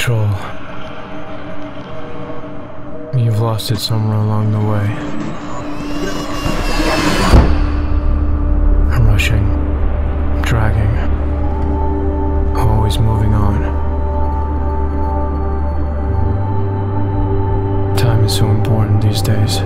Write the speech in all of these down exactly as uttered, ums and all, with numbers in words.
control. You've lost it somewhere along the way. I'm rushing, dragging, always moving on. Time is so important these days.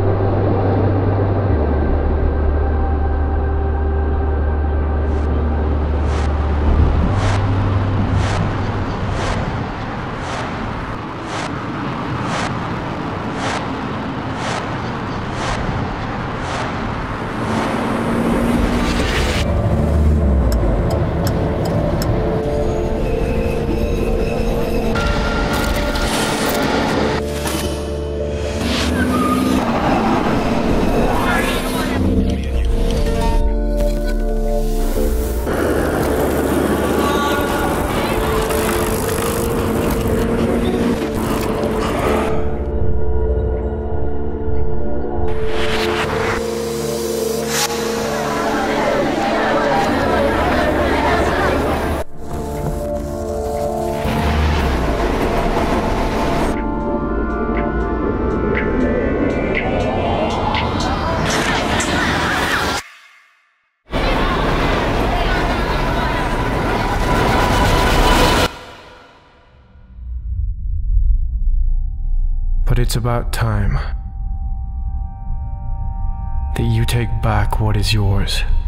But it's about time that you take back what is yours.